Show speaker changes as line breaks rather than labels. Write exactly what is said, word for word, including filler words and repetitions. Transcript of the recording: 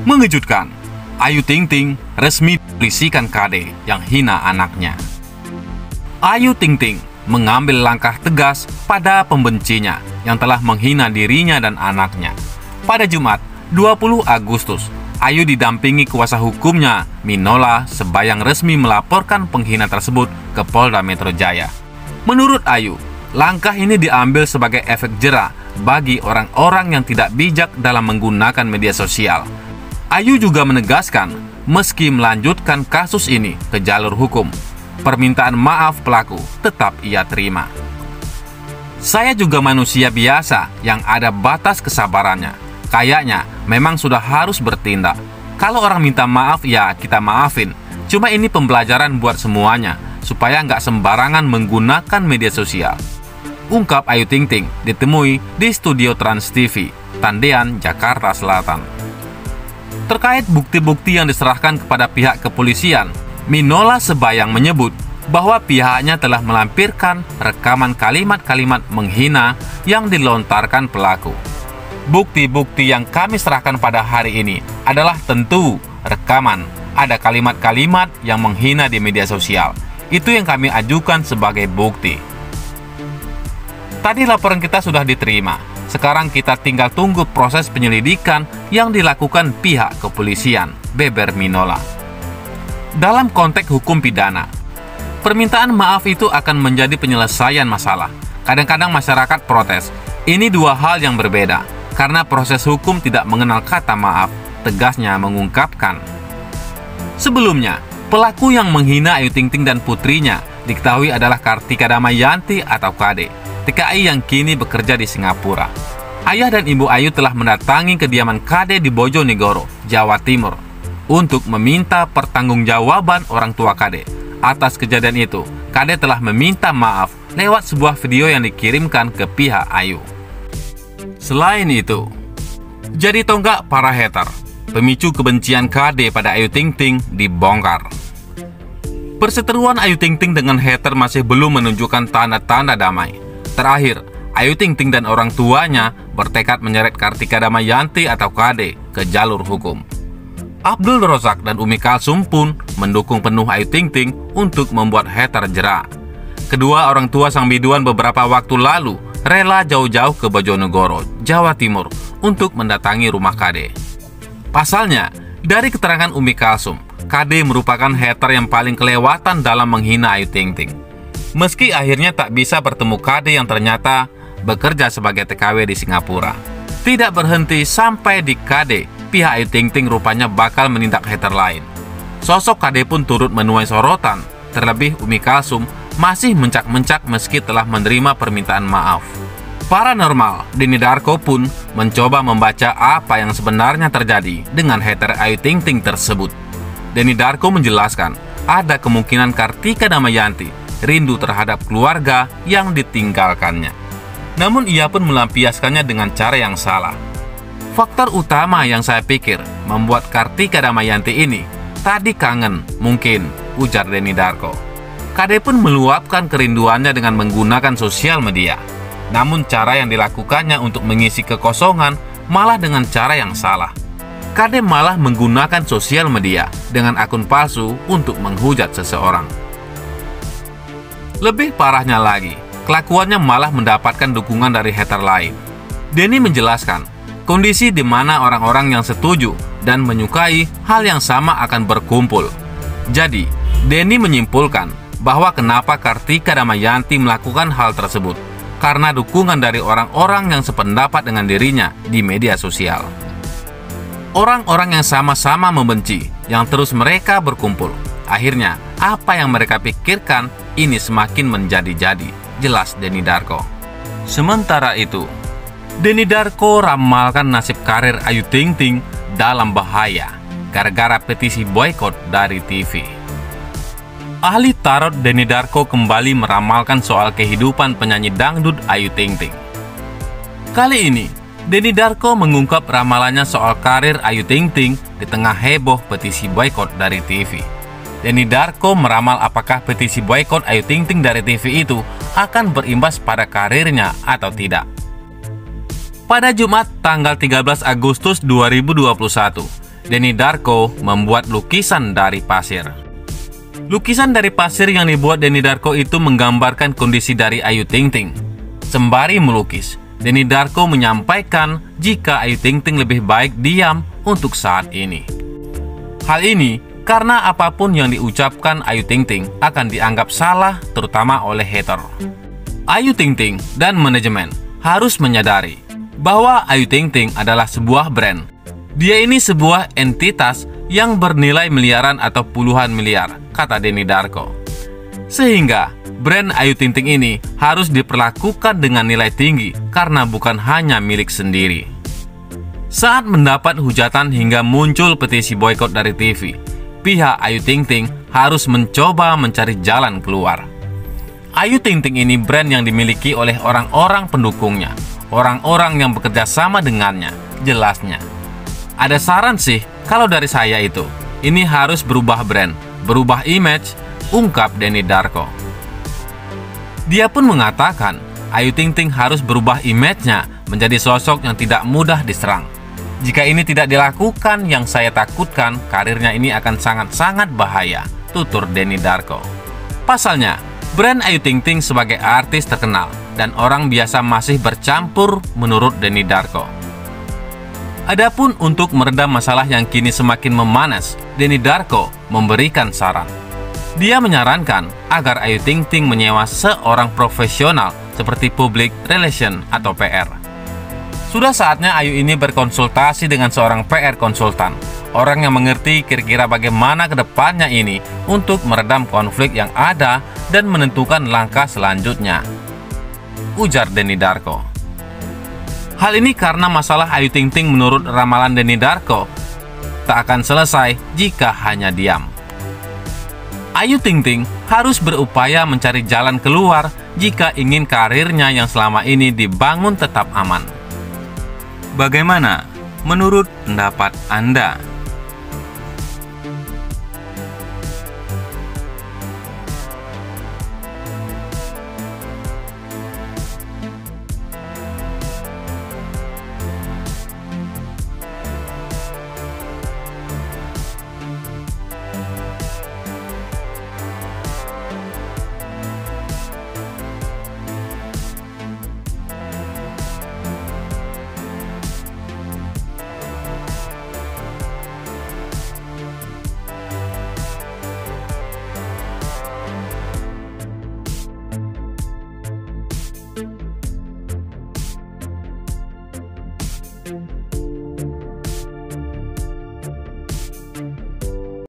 Mengejutkan, Ayu Ting Ting resmi polisikan K D yang hina anaknya. Ayu Ting Ting mengambil langkah tegas pada pembencinya yang telah menghina dirinya dan anaknya. Pada Jumat, dua puluh Agustus, Ayu didampingi kuasa hukumnya, Minola Sebayang, resmi melaporkan penghina tersebut ke Polda Metro Jaya. Menurut Ayu, langkah ini diambil sebagai efek jera bagi orang-orang yang tidak bijak dalam menggunakan media sosial. Ayu juga menegaskan, meski melanjutkan kasus ini ke jalur hukum, permintaan maaf pelaku tetap ia terima. Saya juga manusia biasa yang ada batas kesabarannya. Kayaknya memang sudah harus bertindak. Kalau orang minta maaf ya kita maafin. Cuma ini pembelajaran buat semuanya, supaya nggak sembarangan menggunakan media sosial. Ungkap Ayu Ting Ting ditemui di studio Trans T V, Tendean, Jakarta Selatan. Terkait bukti-bukti yang diserahkan kepada pihak kepolisian, Minola Sebayang menyebut bahwa pihaknya telah melampirkan rekaman kalimat-kalimat menghina yang dilontarkan pelaku. Bukti-bukti yang kami serahkan pada hari ini adalah tentu rekaman. Ada kalimat-kalimat yang menghina di media sosial. Itu yang kami ajukan sebagai bukti. Tadi laporan kita sudah diterima. Sekarang kita tinggal tunggu proses penyelidikan yang dilakukan pihak kepolisian, beber Minola. Dalam konteks hukum pidana, permintaan maaf itu akan menjadi penyelesaian masalah. Kadang-kadang masyarakat protes. Ini dua hal yang berbeda, karena proses hukum tidak mengenal kata maaf, tegasnya mengungkapkan. Sebelumnya, pelaku yang menghina Ayu Ting Ting dan putrinya diketahui adalah Kartika Damayanti atau K D, T K I yang kini bekerja di Singapura. Ayah dan ibu Ayu telah mendatangi kediaman K D di Bojonegoro, Jawa Timur, untuk meminta pertanggungjawaban orang tua K D. Atas kejadian itu, K D telah meminta maaf lewat sebuah video yang dikirimkan ke pihak Ayu. Selain itu, jadi tonggak para hater, pemicu kebencian K D pada Ayu Ting Ting dibongkar. Perseteruan Ayu Ting Ting dengan hater masih belum menunjukkan tanda-tanda damai. Terakhir, Ayu Ting Ting dan orang tuanya bertekad menyeret Kartika Damayanti atau K D ke jalur hukum. Abdul Rozak dan Umi Kalsum pun mendukung penuh Ayu Ting Ting untuk membuat hater jera. Kedua orang tua sang biduan beberapa waktu lalu rela jauh-jauh ke Bojonegoro, Jawa Timur untuk mendatangi rumah K D. Pasalnya, dari keterangan Umi Kalsum, K D merupakan hater yang paling kelewatan dalam menghina Ayu Ting Ting. Meski akhirnya tak bisa bertemu K D yang ternyata bekerja sebagai T K W di Singapura. Tidak berhenti sampai di K D, pihak Ayu Ting Ting rupanya bakal menindak hater lain. Sosok K D pun turut menuai sorotan, terlebih Umi Kalsum masih mencak-mencak meski telah menerima permintaan maaf. Paranormal, Denny Darko pun mencoba membaca apa yang sebenarnya terjadi dengan hater Ayu Ting Ting tersebut. Denny Darko menjelaskan, ada kemungkinan Kartika Damayanti rindu terhadap keluarga yang ditinggalkannya. Namun ia pun melampiaskannya dengan cara yang salah. Faktor utama yang saya pikir membuat Kartika Damayanti ini tadi kangen mungkin, ujar Denny Darko. K D pun meluapkan kerinduannya dengan menggunakan sosial media. Namun cara yang dilakukannya untuk mengisi kekosongan malah dengan cara yang salah. K D malah menggunakan sosial media dengan akun palsu untuk menghujat seseorang. Lebih parahnya lagi, kelakuannya malah mendapatkan dukungan dari hater lain. Denny menjelaskan, kondisi di mana orang-orang yang setuju dan menyukai hal yang sama akan berkumpul. Jadi, Denny menyimpulkan bahwa kenapa Kartika Damayanti melakukan hal tersebut, karena dukungan dari orang-orang yang sependapat dengan dirinya di media sosial. Orang-orang yang sama-sama membenci, yang terus mereka berkumpul. Akhirnya, apa yang mereka pikirkan ini semakin menjadi-jadi, jelas Denny Darko. Sementara itu, Denny Darko ramalkan nasib karir Ayu Ting Ting dalam bahaya gara-gara petisi boykot dari T V. Ahli tarot Denny Darko kembali meramalkan soal kehidupan penyanyi dangdut Ayu Ting Ting. Kali ini, Denny Darko mengungkap ramalannya soal karir Ayu Ting Ting di tengah heboh petisi boykot dari T V. Denny Darko meramal apakah petisi boykot Ayu Ting Ting dari T V itu akan berimbas pada karirnya atau tidak. Pada Jumat tanggal tiga belas Agustus dua ribu dua puluh satu, Denny Darko membuat lukisan dari pasir. Lukisan dari pasir yang dibuat Denny Darko itu menggambarkan kondisi dari Ayu Ting Ting. Sembari melukis, Denny Darko menyampaikan jika Ayu Ting Ting lebih baik diam untuk saat ini. Hal ini karena apapun yang diucapkan Ayu Ting Ting akan dianggap salah, terutama oleh hater. Ayu Ting Ting dan manajemen harus menyadari bahwa Ayu Ting Ting adalah sebuah brand. Dia ini sebuah entitas yang bernilai miliaran atau puluhan miliar, kata Denny Darko. Sehingga brand Ayu Ting Ting ini harus diperlakukan dengan nilai tinggi karena bukan hanya milik sendiri. Saat mendapat hujatan hingga muncul petisi boykot dari T V, pihak Ayu Ting Ting harus mencoba mencari jalan keluar. Ayu Ting Ting ini brand yang dimiliki oleh orang-orang pendukungnya, orang-orang yang bekerja sama dengannya, jelasnya. Ada saran sih, kalau dari saya itu, ini harus berubah brand, berubah image, ungkap Denny Darko. Dia pun mengatakan, Ayu Ting Ting harus berubah image-nya menjadi sosok yang tidak mudah diserang. Jika ini tidak dilakukan, yang saya takutkan karirnya ini akan sangat-sangat bahaya, tutur Denny Darko. Pasalnya, brand Ayu Ting Ting sebagai artis terkenal dan orang biasa masih bercampur menurut Denny Darko. Adapun untuk meredam masalah yang kini semakin memanas, Denny Darko memberikan saran. Dia menyarankan agar Ayu Ting Ting menyewa seorang profesional seperti public relation atau P R. Sudah saatnya Ayu ini berkonsultasi dengan seorang P R konsultan, orang yang mengerti kira-kira bagaimana kedepannya ini untuk meredam konflik yang ada dan menentukan langkah selanjutnya, ujar Denny Darko. Hal ini karena masalah Ayu Ting Ting menurut ramalan Denny Darko tak akan selesai jika hanya diam. Ayu Ting Ting harus berupaya mencari jalan keluar jika ingin karirnya yang selama ini dibangun tetap aman. Bagaimana menurut pendapat Anda?
Thank you.